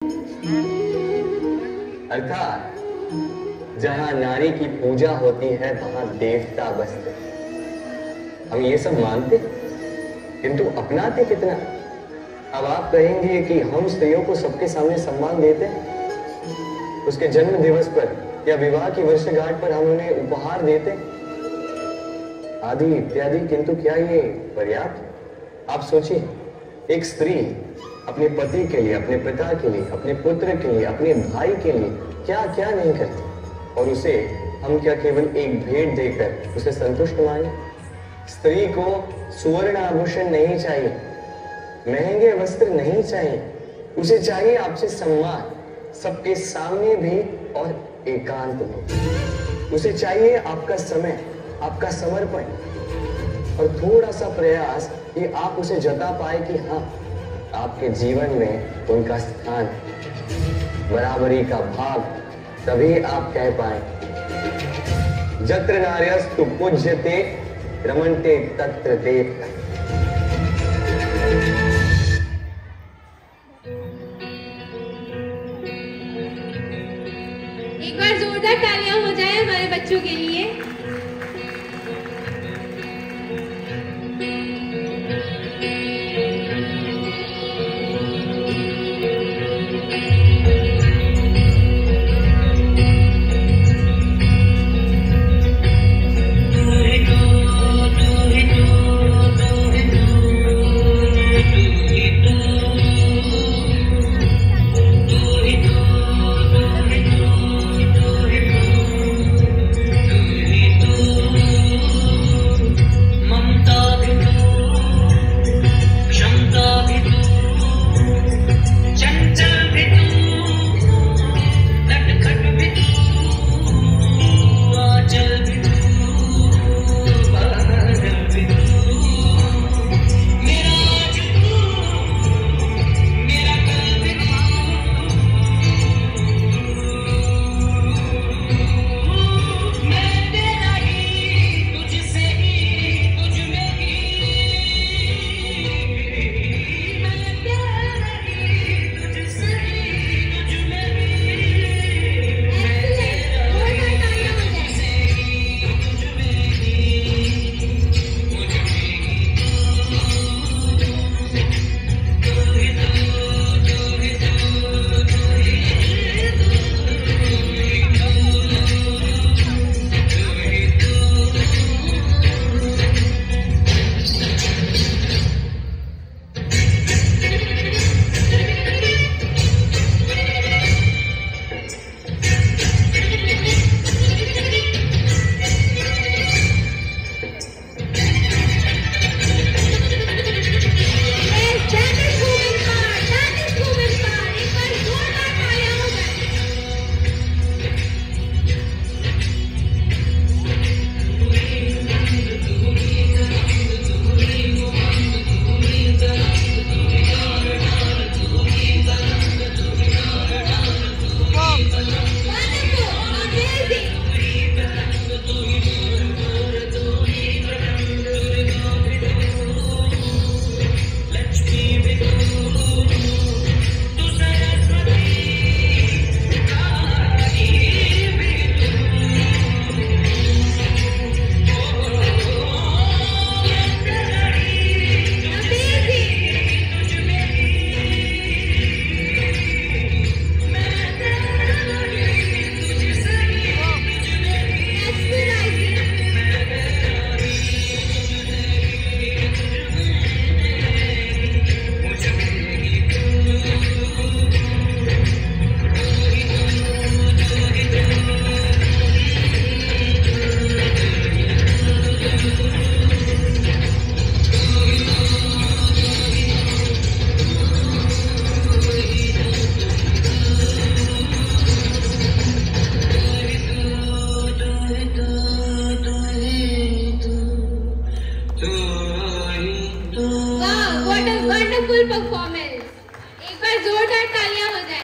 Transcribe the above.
अर्थात जहां नारी की पूजा होती है वहां देवता बसते। हम ये सब मानते किंतु अपनाते कितना? अब आप कहेंगे कि हम स्त्रियों को सबके सामने सम्मान देते हैं, उसके जन्म दिवस पर या विवाह की वर्षगांठ पर हम उन्हें उपहार देते आदि इत्यादि, किंतु क्या ये पर्याप्त? आप सोचिए, एक स्त्री अपने पति के लिए, अपने पिता के लिए, अपने पुत्र के लिए, अपने भाई के लिए क्या क्या नहीं करती, और उसे हम क्या केवल एक भेंट देकर उसे संतुष्ट माने? स्त्री को सुवर्ण आभूषण नहीं चाहिए, महंगे वस्त्र नहीं चाहिए, उसे चाहिए आपसे सम्मान, सबके सामने भी और एकांत में। उसे चाहिए आपका समय, आपका समर्पण और थोड़ा सा प्रयास कि आप उसे जता पाए कि हाँ, आपके जीवन में उनका स्थान, बराबरी का भाग, तभी आप कह पाए जत्र नार्यस्तु पूज्यते रमन्ते तत्र देवता। एक बार जोरदार तालियां हो जाए हमारे बच्चों के लिए।